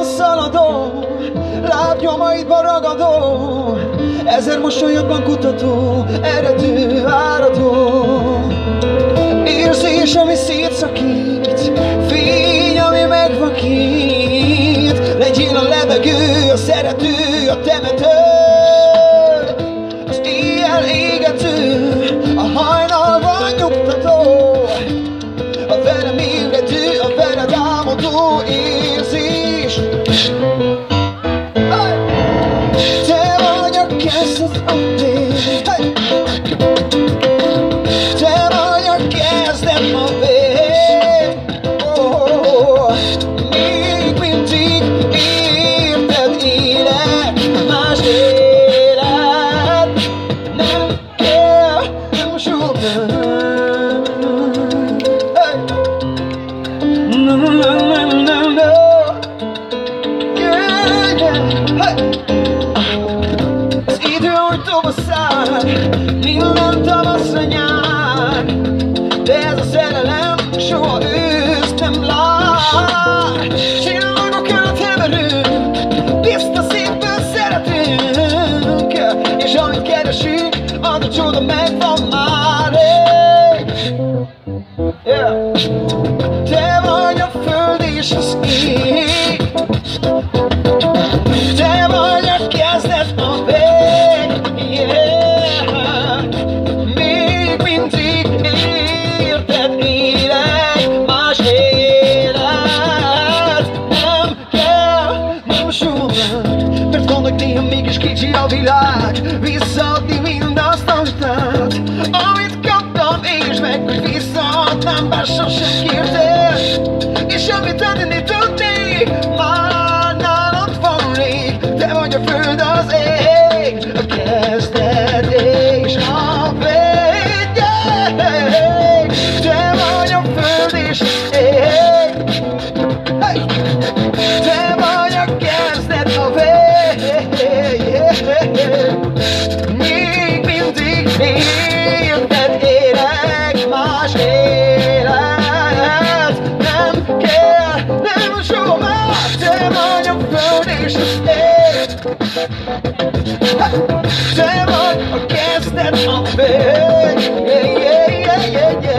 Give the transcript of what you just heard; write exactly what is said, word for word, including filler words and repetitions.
Úton szaladó, lábnyomaidba ragadó, ezer mosolyodban kutató, eredő, áradó. Érzés, ami szétszakít, fény, ami megvakít. Legyél a levegő, a szerető, a temető, az éjjel égető, a hajnalban nyugtató, a velem ébredő, a veled álmodó érzés. Te vagy a kezdet a vég, te vagy a kezdet a vég. Oh, még mindig érted élek, más élet nem kell, nem sok. No, no, no, no, no, no. Yeah, yeah. Hey. Az idő úgy tovasszál, minden tavaszra nyár, de ez a szerelem soha őszt nem lát. Csillagok előtt heverünk, tiszta szívből szeretünk, és amit keresünk, az a csoda megvan már. Yeah. Te vagy a föld és az ég, te vagy a kezdet a vég. Yeah. Még mindig érted élek, más élet nem kell, nem soha. Mert gondolj, néha mégis kicsi a világ, visszaadni mindazt, amit át, amit kaptam, és meg, hogy visszaadnám, bár sosem kértél. És amit tenni tudnék, már nálad van rég. Te vagy a föld, az ég, a kezdet és a vég. Te vagy a föld és az ég, hey! Te vagy a kezdet, a vég. Még mindig érted élek, más élet nem kell, nem soha. Te vagy a föld és az ég, te vagy a kezdet, a vég. Yeah, yeah, yeah, yeah, yeah.